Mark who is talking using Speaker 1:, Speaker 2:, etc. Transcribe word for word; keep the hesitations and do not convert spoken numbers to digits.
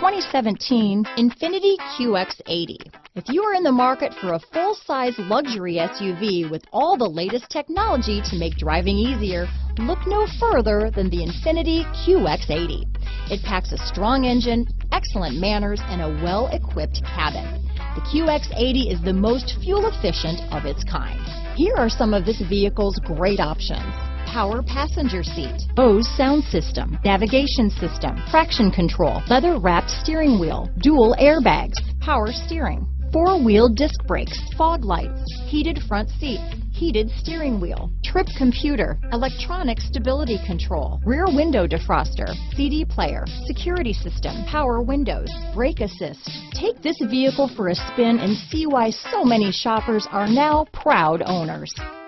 Speaker 1: twenty seventeen Infiniti Q X eighty. If you are in the market for a full-size luxury S U V with all the latest technology to make driving easier, look no further than the Infiniti Q X eighty. It packs a strong engine, excellent manners, and a well-equipped cabin. The Q X eighty is the most fuel-efficient of its kind. Here are some of this vehicle's great options: power passenger seat, Bose sound system, navigation system, traction control, leather-wrapped steering wheel, dual airbags, power steering, four-wheel disc brakes, fog lights, heated front seats, heated steering wheel, trip computer, electronic stability control, rear window defroster, C D player, security system, power windows, brake assist. Take this vehicle for a spin and see why so many shoppers are now proud owners.